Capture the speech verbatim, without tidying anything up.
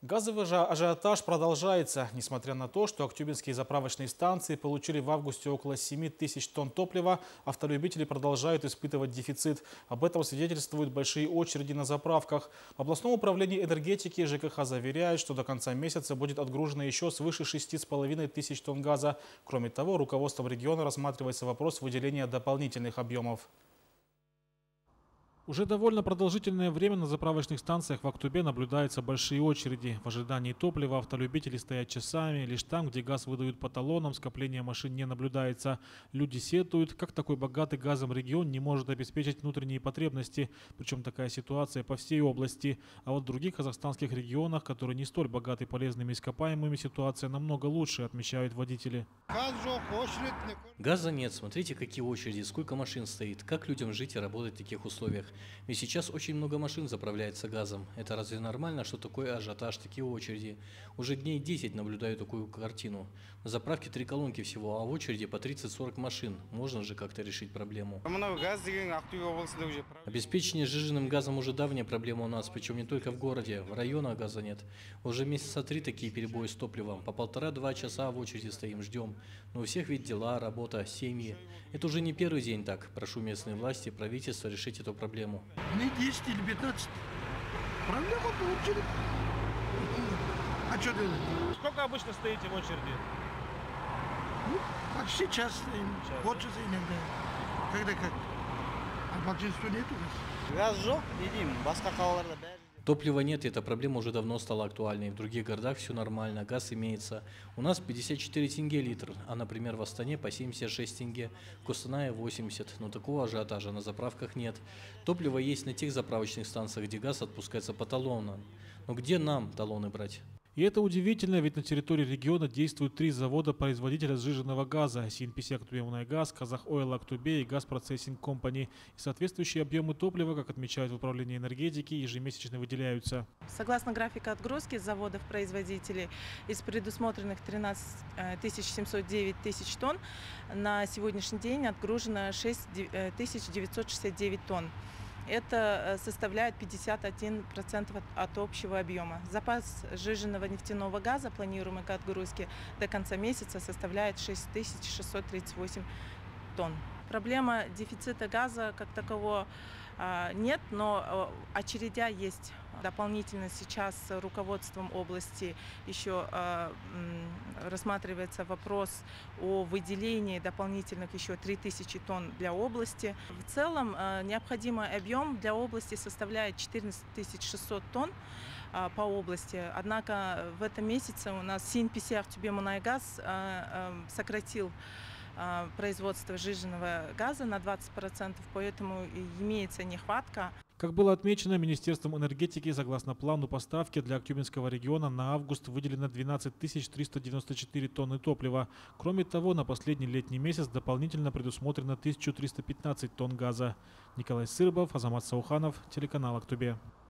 Газовый ажи- ажиотаж продолжается. Несмотря на то, что актюбинские заправочные станции получили в августе около семи тысяч тонн топлива, автолюбители продолжают испытывать дефицит. Об этом свидетельствуют большие очереди на заправках. В областном управлении энергетики ЖКХ заверяют, что до конца месяца будет отгружено еще свыше шести с половиной тысяч тонн газа. Кроме того, руководством региона рассматривается вопрос выделения дополнительных объемов. Уже довольно продолжительное время на заправочных станциях в Актубе наблюдаются большие очереди. В ожидании топлива автолюбители стоят часами. Лишь там, где газ выдают по талонам, скопления машин не наблюдается. Люди сетуют, как такой богатый газом регион не может обеспечить внутренние потребности. Причем такая ситуация по всей области. А вот в других казахстанских регионах, которые не столь богаты полезными ископаемыми, ситуация намного лучше, отмечают водители. Газа нет, смотрите, какие очереди, сколько машин стоит, как людям жить и работать в таких условиях. Ведь сейчас очень много машин заправляется газом. Это разве нормально, что такой ажиотаж, такие очереди? Уже дней десять наблюдаю такую картину. На заправке три колонки всего, а в очереди по тридцать-сорок машин. Можно же как-то решить проблему. Обеспечение сжиженным газом уже давняя проблема у нас, причем не только в городе, в районах газа нет. Уже месяца три такие перебои с топливом. По полтора-два часа в очереди стоим, ждем. Но у всех ведь дела, работа, семьи. Это уже не первый день так. Прошу местные власти, правительство решить эту проблему. Не десять или пятнадцать. Проблема получили. А что делать? Сколько обычно стоите в очереди? Ну, почти час стоим. Час, Полчаса иногда. Когда как. А большинства нету газ. Газ жоқ, едим, басқа қалаларда бәрі. Топлива нет, и эта проблема уже давно стала актуальной. В других городах все нормально, газ имеется. У нас пятьдесят четыре тенге литр, а, например, в Астане по семьдесят шесть тенге, в Костанае восемьдесят. Но такого ажиотажа на заправках нет. Топливо есть на тех заправочных станциях, где газ отпускается по талонам. Но где нам талоны брать? И это удивительно, ведь на территории региона действуют три завода-производителя сжиженного газа: СИНПИС Актубемунайгаз, Казахойл Актубе и Газ Процессинг Компани. И соответствующие объемы топлива, как отмечают в управлении энергетики, ежемесячно выделяются. Согласно графику отгрузки заводов-производителей, из предусмотренных тринадцать тысяч семьсот девять тысяч тонн на сегодняшний день отгружено шесть тысяч девятьсот шестьдесят девять тонн. Это составляет пятьдесят один процент от общего объема. Запас сжиженного нефтяного газа, планируемый к отгрузке, до конца месяца составляет шесть тысяч шестьсот тридцать восемь тонн. Проблема дефицита газа как такового нет, но очередя есть. Дополнительно сейчас руководством области еще рассматривается вопрос о выделении дополнительных еще три тысячи тонн для области. В целом необходимый объем для области составляет четырнадцать тысяч шестьсот тонн по области. Однако в этом месяце у нас СИНПИС Актубемунайгаз сократил производство сжиженного газа на двадцать процентов, поэтому имеется нехватка. Как было отмечено Министерством энергетики, согласно плану поставки для Актюбинского региона на август выделено двенадцать тысяч триста девяносто четыре тонны топлива. Кроме того, на последний летний месяц дополнительно предусмотрено тысяча триста пятнадцать тонн газа. Николай Сырбов, Азамат Сауханов, телеканал Актубе.